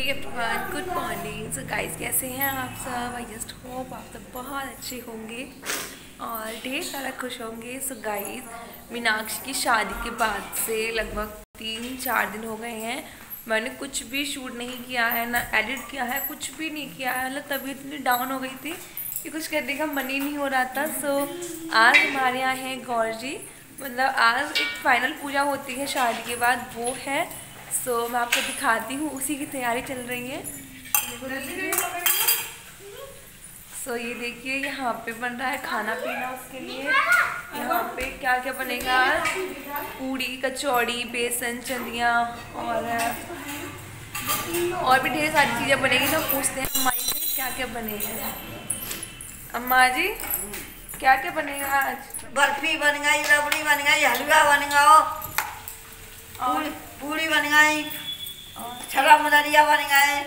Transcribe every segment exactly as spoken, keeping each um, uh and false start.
Everyone, good morning. So guys, कैसे हैं आप सब? आई जस्ट होप आप सब बहुत अच्छे होंगे और ढेर सारा खुश होंगे। सो गाइस, मीनाक्षी की शादी के बाद से लगभग तीन चार दिन हो गए हैं, मैंने कुछ भी शूट नहीं किया है, ना एडिट किया है, कुछ भी नहीं किया है। मतलब तबीयत इतनी डाउन हो गई थी कि कुछ करने का मन ही नहीं हो रहा था। सो आज हमारे यहाँ है गौर जी, मतलब आज एक फाइनल पूजा होती है शादी के बाद, वो है। सो so, मैं आपको दिखाती हूँ, उसी की तैयारी चल रही है। सो so, ये देखिए यहाँ पे बन रहा है खाना पीना उसके लिए। यहाँ पे क्या क्या बनेगा आज? पूड़ी, कचौड़ी, बेसन, चंदियाँ और और भी ढेर सारी चीज़ें बनेगी। तो पूछते हैं अम्मा जी से क्या क्या बनेगा। अम्मा जी, क्या क्या बनेगा आज? बर्फी बन गई, रबड़ी बन गई, हलवा बन गया, पूरी पूरी बन गई, छड़ा मदरिया बन गए,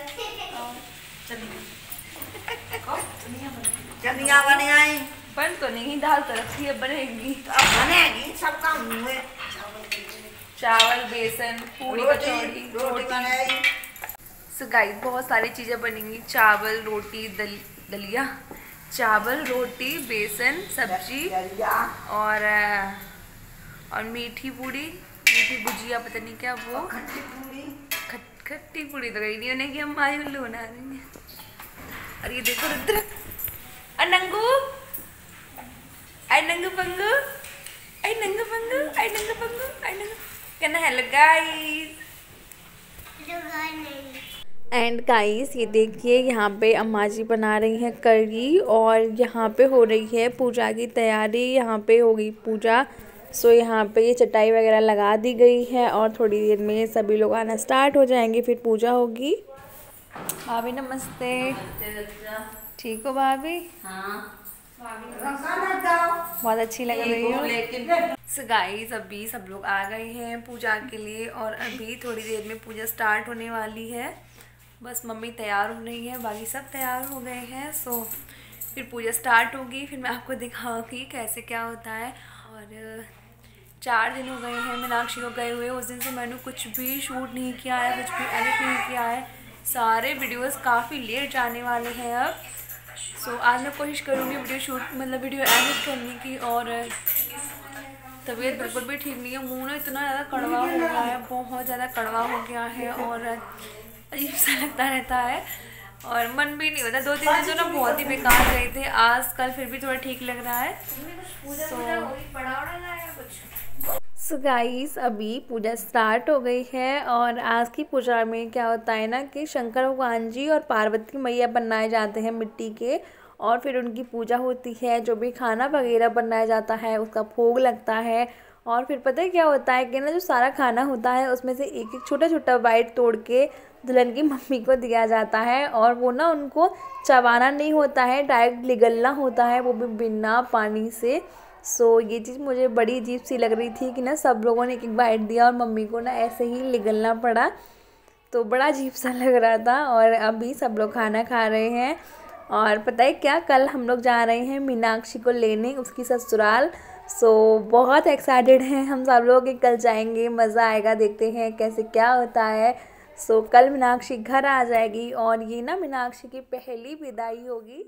चनिया बन गई। बन तो नहीं, दाल तो रखी है, बनेगी। तो अब बनेगी, सब काम हुए। चावल, बेसन, पूरी, कचौड़ी, रोटी बनेगी। सो गाइस, बहुत सारी चीज़ें बनेंगी। चावल, रोटी, दल दलिया, चावल, रोटी, बेसन, सब्जी और और मीठी पूड़ी, मीठी भुजिया, पता नहीं क्या वो, खट्टी पूड़ी। खट खट्टी पूड़ी तो गई नहीं उन्हें कि हम आई उल्लू बना रही हैं। और ये देखो रुद्र, अनंगू, आई नंगू पंगू, आई नंगू पंगू, आई नंगू पंगू, आई नंगू कहना हेलो गाइस। एंड गाइस, ये देखिए यहाँ पे अम्मा जी बना रही हैं कढ़ी और यहाँ पे हो रही है पूजा की तैयारी। यहाँ पे हो गई पूजा। सो so, यहाँ पे ये चटाई वगैरह लगा दी गई है और थोड़ी देर में सभी लोग आना स्टार्ट हो जाएंगे, फिर पूजा होगी। भाभी नमस्ते। ठीक हो भाभी? हाँ। बहुत अच्छी लग रही हो। सो गाइस, अभी सब लोग आ गए हैं पूजा के लिए और अभी थोड़ी देर में पूजा स्टार्ट होने वाली है। बस मम्मी तैयार हो रही है, बाकी सब तैयार हो गए हैं। सो फिर पूजा स्टार्ट होगी, फिर मैं आपको दिखाऊंगी कैसे क्या होता है। और चार दिन हो गए हैं मीनाक्षी को गए हुए, उस दिन से मैंने कुछ भी शूट नहीं किया है, कुछ भी एडिट नहीं किया है। सारे वीडियोस काफ़ी लेट जाने वाले हैं अब। सो so, आज मैं कोशिश करूँगी वीडियो शूट मतलब वीडियो एडिट करने की। और तबीयत बिल्कुल भी ठीक नहीं है, मुँह ना इतना ज़्यादा कड़वा हो गया है, बहुत ज़्यादा कड़वा हो गया है और अजीब सा लगता रहता है और मन भी नहीं होता। दो तीन दिन तो ना बहुत ही बेकार गए थे, आज कल फिर भी थोड़ा ठीक लग रहा है। सो गाइस, अभी पूजा स्टार्ट हो गई है और आज की पूजा में क्या होता है ना कि शंकर भगवान जी और पार्वती मैया बनाए जाते हैं मिट्टी के और फिर उनकी पूजा होती है। जो भी खाना वगैरह बनाया जाता है उसका भोग लगता है और फिर पता है क्या होता है कि ना जो सारा खाना होता है उसमें से एक एक छोटा छोटा बाइट तोड़ के दुल्हन की मम्मी को दिया जाता है और वो ना उनको चबाना नहीं होता है, डायरेक्ट निगलना होता है, वो भी बिना पानी से। सो so, ये चीज़ मुझे बड़ी अजीब सी लग रही थी कि ना सब लोगों ने एक एक बाइट दिया और मम्मी को ना ऐसे ही निगलना पड़ा, तो बड़ा अजीब सा लग रहा था। और अभी सब लोग खाना खा रहे हैं और पता है क्या, कल हम लोग जा रहे हैं मीनाक्षी को लेने उसकी ससुराल। सो so, बहुत एक्साइटेड हैं हम सब लोग कि कल जाएंगे, मज़ा आएगा, देखते हैं कैसे क्या होता है। सो so, कल मीनाक्षी घर आ जाएगी और ये ना मीनाक्षी की पहली विदाई होगी।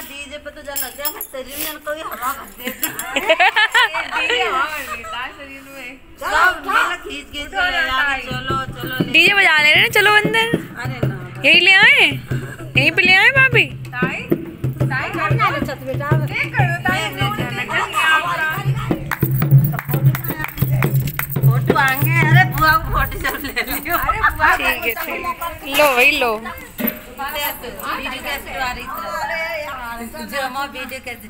डीजे पे तो जल लग गया, मैं शरीर में कोई हवा भर देता है। डीजे हवा भर देता है शरीर में। चलो उठा खींच खींच के ले जाके चलो चलो डीजे बजा ले रहे हैं, चलो अंदर। अरे ना यही ले आए, यहीं पे ले आए भाभी। ताई ताई करना है छत पे जाओ। ये करो ताई फोटो आएंगे। अरे बुआ को फोटो सब ले लियो। अरे बुआ ठीक है ठीक है, लो वही लो। वीडियो कैसे आ रही थी? जो हम वीडियो कैसे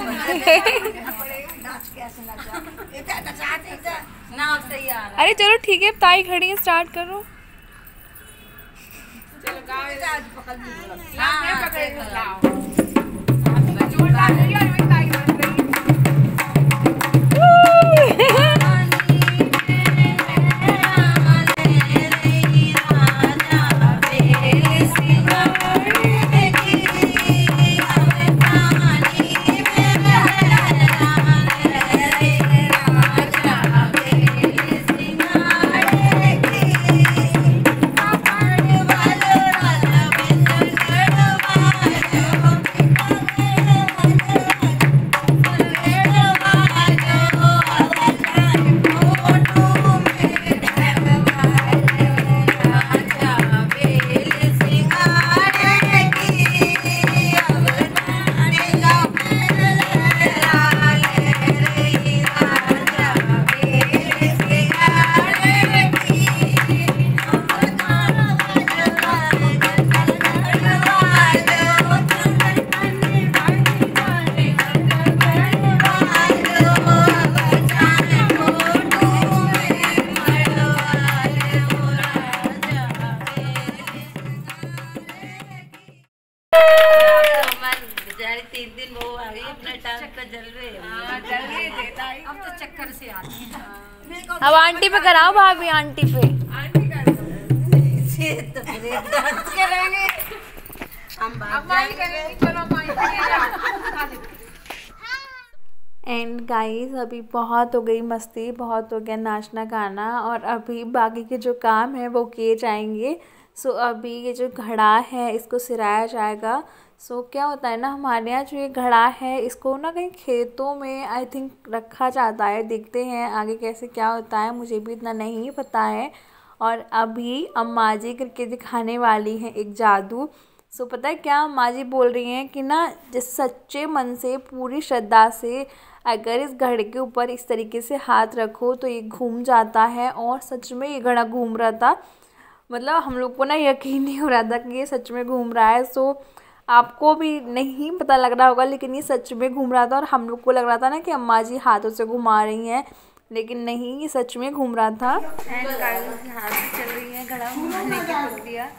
ना सही आ रहा। अरे चलो ठीक है, ताई खड़ी है, स्टार्ट करो। चलो गाओ आज पकड़ ली। हाँ पकड़ लाओ। तीन दिन वो आ गई अपने टाइम पे जल रहे हैं। जल रहे थे अब तो चक्कर से आती है। अब आंटी पे कराओ भाभी, आंटी पे। आंटी कर दो तो फिर डांस करेंगे हम। बात करेंगे चलो एंड गाइस अभी बहुत हो गई मस्ती, बहुत हो गया नाचना गाना, और अभी बाकी के जो काम है वो किए जाएंगे। सो अभी ये जो घड़ा है इसको सिराया जाएगा। सो क्या होता है ना, हमारे यहाँ जो ये घड़ा है इसको ना कहीं खेतों में आई थिंक रखा जाता है। देखते हैं आगे कैसे क्या होता है, मुझे भी इतना नहीं पता है। और अभी अम्मा जी करके दिखाने वाली हैं एक जादू। सो पता है क्या अम्मा जी बोल रही हैं कि ना जिस सच्चे मन से पूरी श्रद्धा से अगर इस घड़े के ऊपर इस तरीके से हाथ रखो तो ये घूम जाता है। और सच में ये घड़ा घूम रहा था, मतलब हम लोग को ना यकीन नहीं हो रहा था कि ये सच में घूम रहा है। सो आपको भी नहीं पता लग रहा होगा लेकिन ये सच में घूम रहा था। और हम लोग को लग रहा था ना कि अम्मा जी हाथों से घुमा रही हैं, लेकिन नहीं, ये सच में घूम रहा था। एंड गाइस हाथ चल रही है घड़ा घुमाने की प्रक्रिया।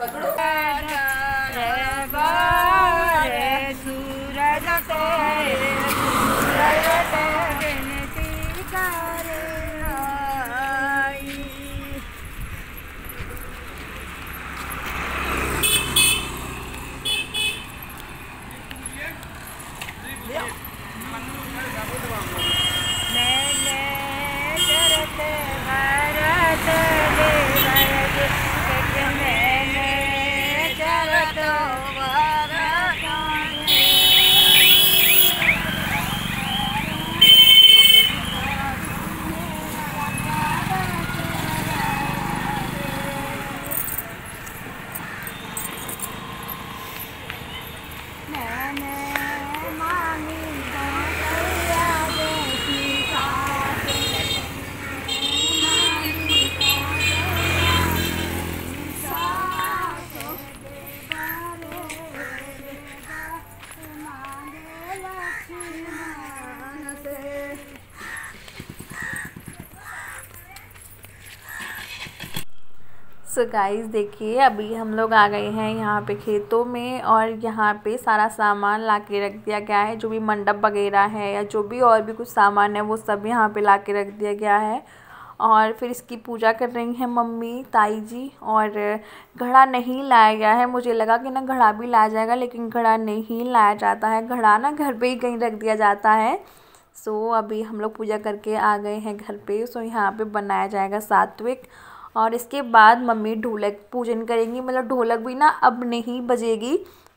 सो गाइस देखिए अभी हम लोग आ गए हैं यहाँ पे खेतों में, और यहाँ पे सारा सामान ला के रख दिया गया है। जो भी मंडप वगैरह है या जो भी और भी कुछ सामान है वो सब यहाँ पे ला के रख दिया गया है। और फिर इसकी पूजा कर रही हैं मम्मी ताई जी। और घड़ा नहीं लाया गया है, मुझे लगा कि ना घड़ा भी लाया जाएगा लेकिन घड़ा नहीं लाया जाता है। घड़ा ना घर पे ही कहीं रख दिया जाता है। सो अभी हम लोग पूजा करके आ गए हैं घर पे। सो यहाँ पे बनाया जाएगा सात्विक, और इसके बाद मम्मी ढोलक पूजन करेंगी। मतलब ढोलक भी ना अब नहीं बजेगी।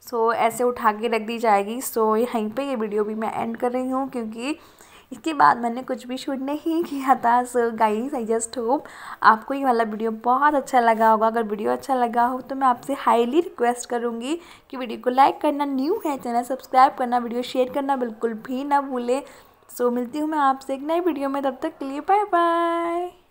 सो ऐसे उठा के रख दी जाएगी। सो यहीं पे ये वीडियो भी मैं एंड कर रही हूँ क्योंकि इसके बाद मैंने कुछ भी शूट नहीं किया था। So guys I just hope आपको ये वाला वीडियो बहुत अच्छा लगा होगा। अगर वीडियो अच्छा लगा हो तो मैं आपसे हाईली रिक्वेस्ट करूँगी कि वीडियो को लाइक करना, न्यू है चैनल सब्सक्राइब करना, वीडियो शेयर करना बिल्कुल भी ना भूलें। सो मिलती हूँ मैं आपसे एक नई वीडियो में, तब तक के लिए बाय बाय।